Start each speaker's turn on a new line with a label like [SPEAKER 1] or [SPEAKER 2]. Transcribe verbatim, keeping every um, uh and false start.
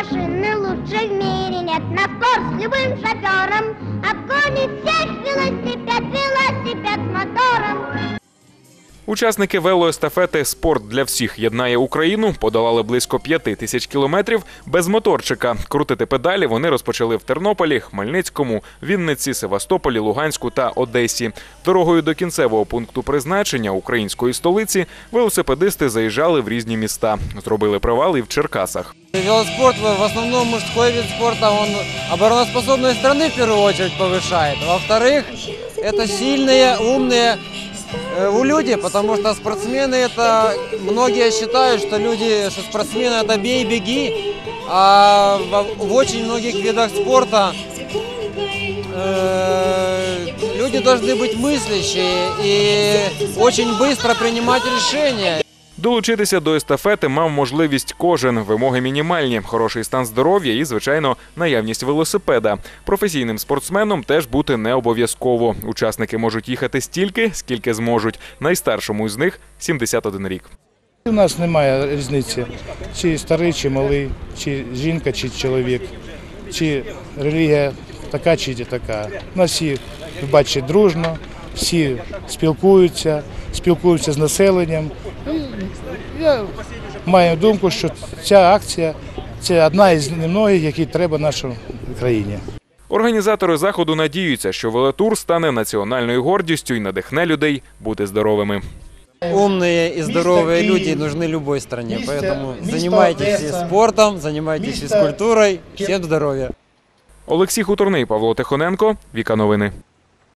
[SPEAKER 1] машины лучше в мире нет. На спор с любым шофером обгонит всех велосипед, велосипед с мотором.
[SPEAKER 2] Учасники велоестафети «Спорт для всіх єднає Україну» подолали близько п'яти тисяч кілометрів без моторчика. Крутити педалі вони розпочали в Тернополі, Хмельницькому, Вінниці, Севастополі, Луганську та Одесі. Дорогою до кінцевого пункту призначення української столиці велосипедисти заїжджали в різні міста. Зробили привал і в Черкасах.
[SPEAKER 3] Велоспорт в основном мужской вид спорта, он обороноспособность страны в первую очередь повышает. Во-вторых, это сильные, умные люди, потому что спортсмены это, многие считают, что люди, что спортсмены это бей, беги, а в очень многих видах спорта э, люди должны быть мыслящие и очень быстро принимать решения.
[SPEAKER 2] Долучитися до естафети мав можливість кожен. Вимоги мінімальні – хороший стан здоров'я і, звичайно, наявність велосипеда. Професійним спортсменом теж бути не обов'язково. Учасники можуть їхати стільки, скільки зможуть. Найстаршому із них – сімдесят один рік.
[SPEAKER 4] У нас немає різниці, чи старий, чи малий, чи жінка, чи чоловік, чи релігія така, чи така. У нас всі, ви бачите, дружно, всі спілкуються, спілкуються з населенням. Я маю думку, що ця акція – це одна із немногих, які треба нашій країні.
[SPEAKER 2] Організатори заходу надіються, що велотур стане національною гордістю і надихне людей бути здоровими.
[SPEAKER 3] Умные и здоровые люди нужны любой стране, поэтому занимайтесь спортом, занимайтесь физкультурой. Всем здоровья!
[SPEAKER 2] Олексій Хуторний, Павло Тихоненко, Віка Новини.